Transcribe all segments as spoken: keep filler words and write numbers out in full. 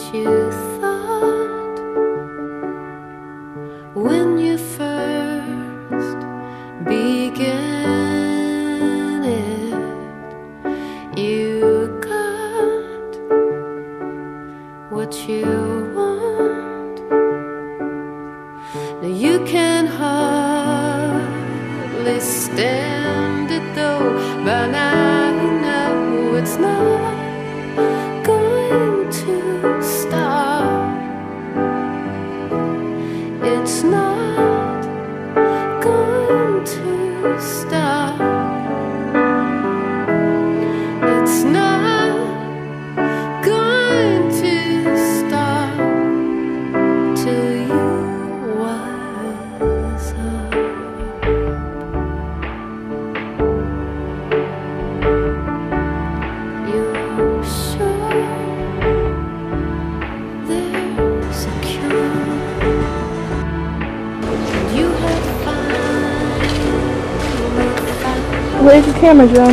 you thought when you first began it. You got what you want. Now you can hardly stand it though. By now you know it's not going to stop. It's not going to stop. It's not going to stop till you wise up. You're sure there's a cure. You have finally Where's the camera, John?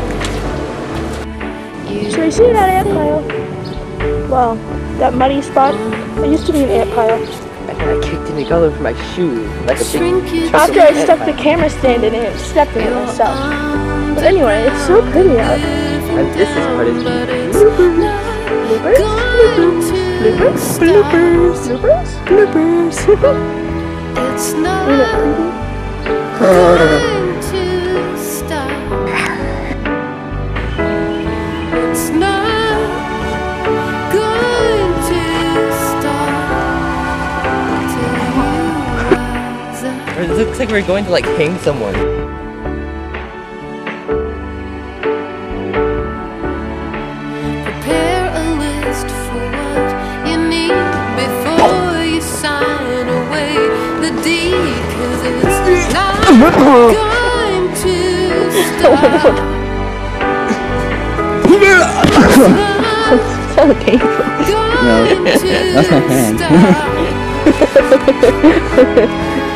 found. Should I see that ant pile? Wow, that muddy spot. It used to be an ant pile. I kicked it all over my shoe like a big chunk After of I ant stuck the pile. camera stand in it and stepped in it myself. But anyway, it's so pretty out. And this is part of the Bloopers? Bloopers? Bloopers? Bloopers? Bloopers? Bloopers? It's Isn't not it pretty? going to stop. It's not going to stop till you rise up. It looks like we're going to like hang someone. Prepare a list for what you need before you sign away the deed, 'cause it's not going to stop. So painful. Going to that's my hand. stop.